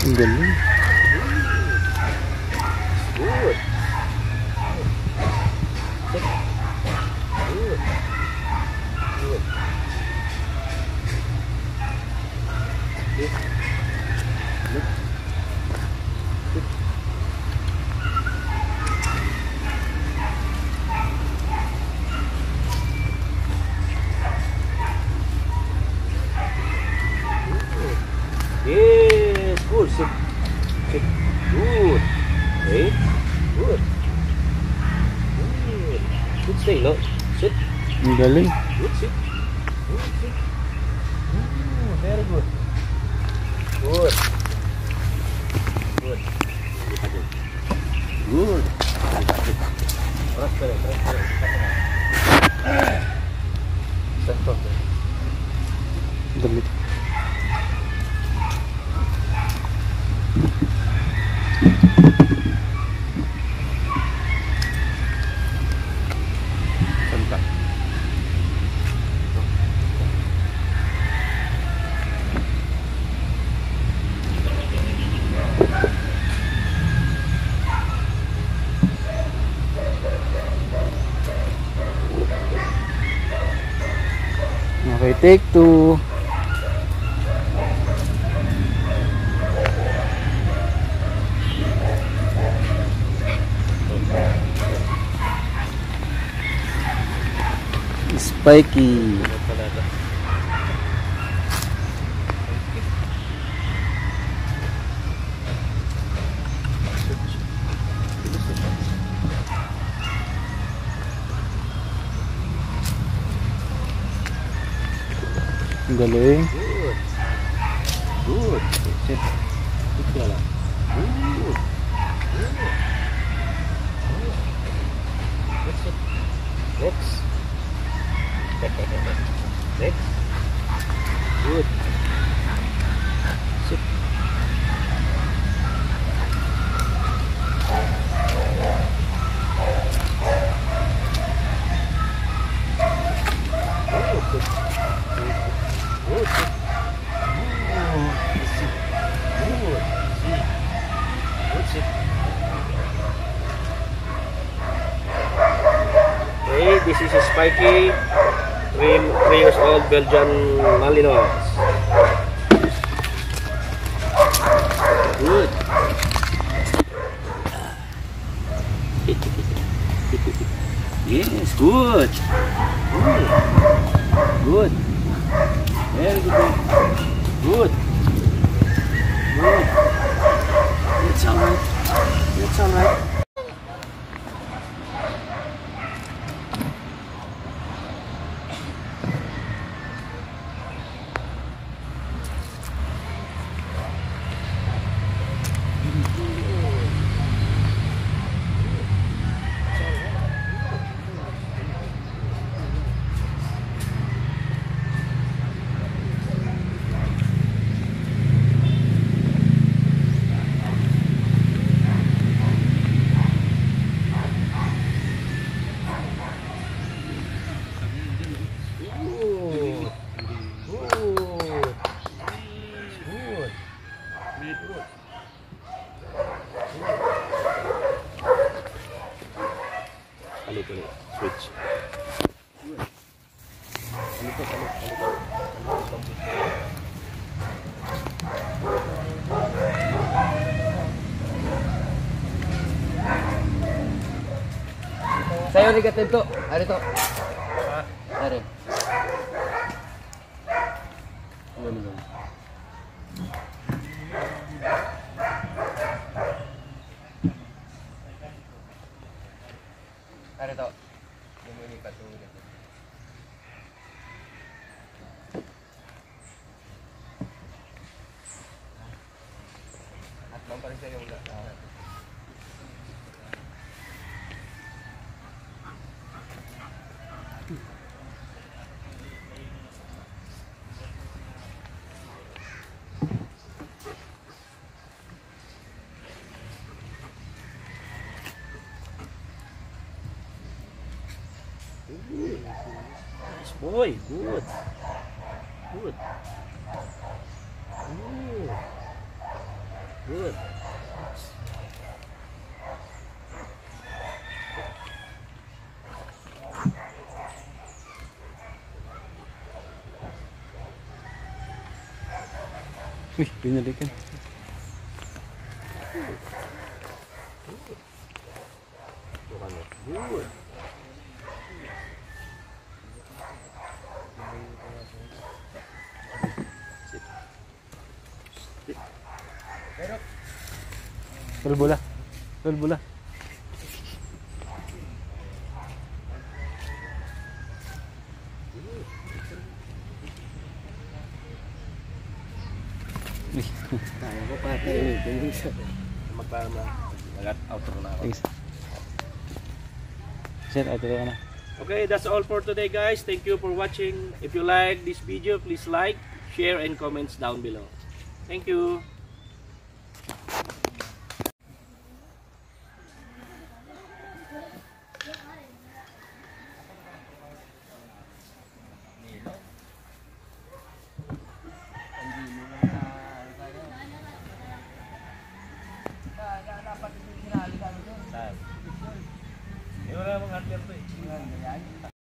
Ang galing. Good. Good. Good. Good. Yes, good. Sit. Sit. Good. Okay. Good. Good. Good stay, no? Sit. Ang galing. Good sit. Good sit. Very good. Good. Good. Good. Press pere, press pere. Step from there. Damit. Santa. Okay, take 2. Spiky. Ang galing. Good. Good. Sit. Sit ka lang. Good. Good. Let's sit. Next. Next. Good. Sit. Good. Good. Sit. Sit. Good. Sit. Good. Sit. Okay, this is a Spiky 3 years old Belgian Malinois. Good. Yes, good. Good. Good. Very good. Good. Good. It's alright. It's alright. Switch. Sayo negatif tuh, ada tuh. Ada. Ada tuh. Yang ini patu gitu. At paling sayo enggak. Nice boy, good. Good. Good. Good. Uy, binalikan. Good. Tol bola. Tol bola. Kaya ko pa ito. Magpama. Outro na ako. Thanks. Sir, auto ka na. Okay, that's all for today, guys. Thank you for watching. If you like this video, please like, share, and comments down below. Thank you. Dapat sinali kami doon. Wala mong hardware to eh.